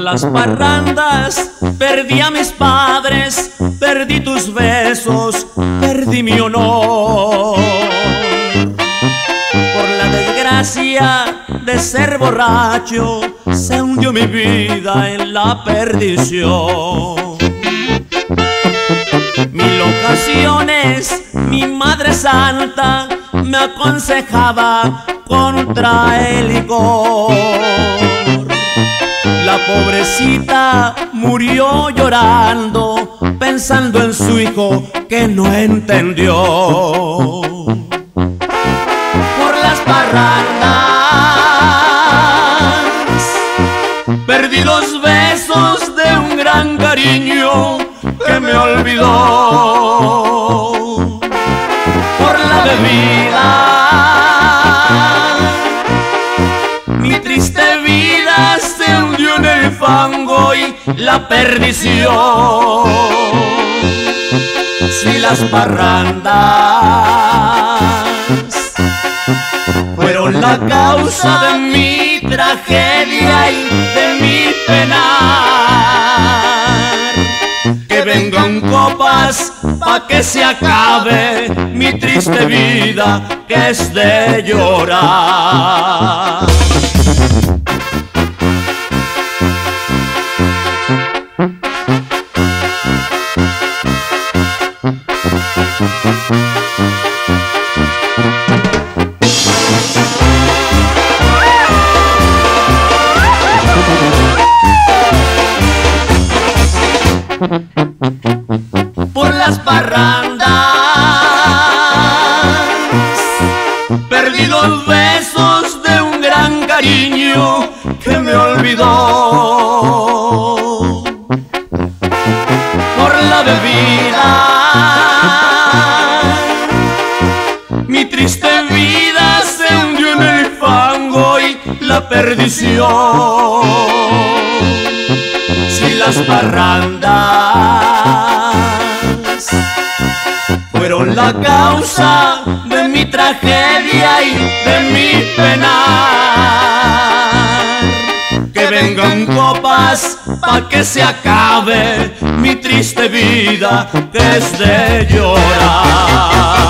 las parrandas perdí a mis padres, perdí tus besos, perdí mi honor. Por la desgracia de ser borracho se hundió mi vida en la perdición. Mil ocasiones mi Madre Santa me aconsejaba contra el licor. La pobrecita murió llorando, pensando en su hijo que no entendió. Por las parrandas perdí los besos de un gran cariño que me olvidó. Por la bebida mi triste vida se hundió en el fango y la perdición. Si las parrandas fueron la causa de mi tragedia y de mi penar, que vengan copas pa' que se acabe mi triste vida, que es de llorar. Por las parrandas perdí los besos de un gran cariño que me olvidó. Por la bebida mi triste vida se hundió en el fango y la perdición. Si las parrandas fueron la causa de mi tragedia y de mi penar, que vengan copas pa' que se acabe mi triste vida, que es de llorar.